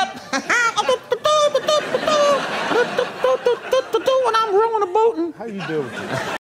When I'm rowing a boat. How you doing?